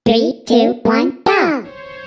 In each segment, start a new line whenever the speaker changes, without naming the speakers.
3, 2, 1, go!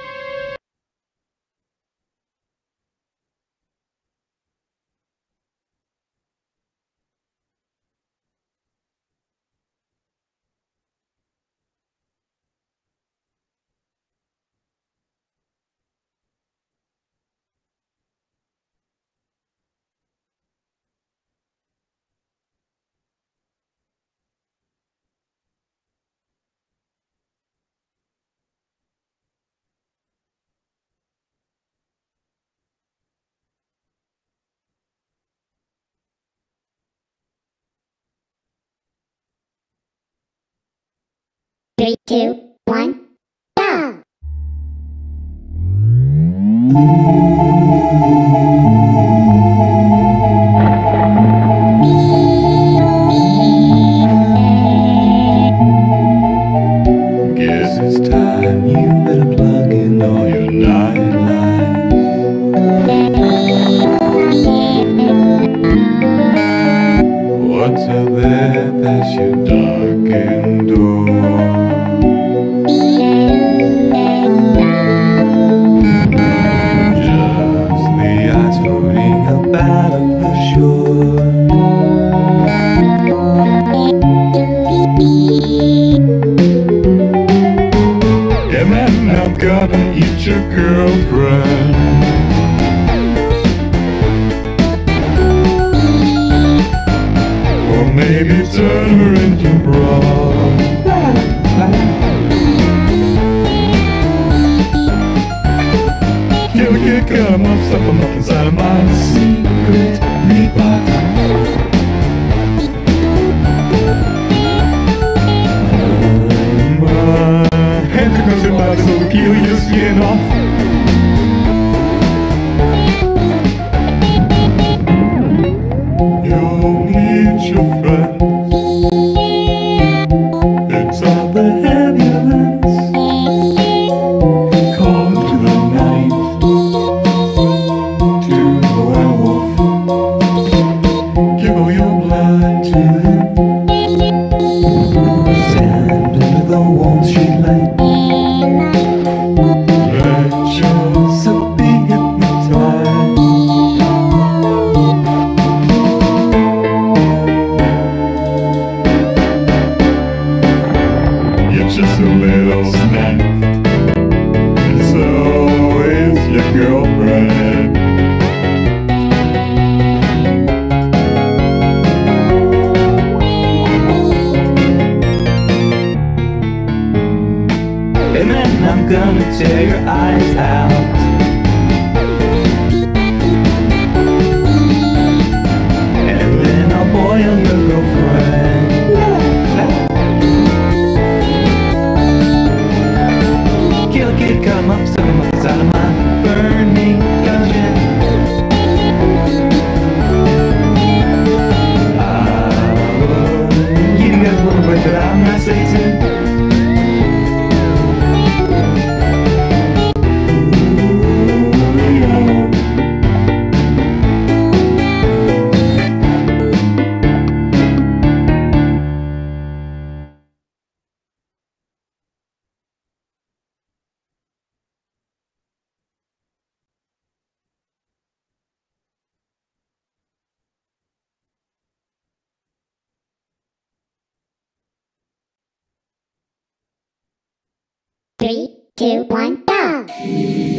3, 2, 1, go!
Guess it's time you better plug in all your nightlights. What's out there past your darkened door? Just the ice floating up out of the shore. Yeah, man, I'm gonna eat your girlfriend. Or maybe turn her into broth. Kick 'em up, stuff 'em up inside of my secret meat box. My hands are gonna by so we peel your skin off. You'll meet your friends. It's all the ambulance. Call to the night, to the werewolf. Give all your blood to him. Stand under the warm street light. Let yourself be hypnotized. You're just a little snack. It's always your girlfriend. And then I'm gonna tear your eyes out. And then I'll boil your girlfriend. Kill, come up, suck 'em up inside of my burning dungeon. I would give you guys a little break, but I'm not Satan.
Three, two, one, go!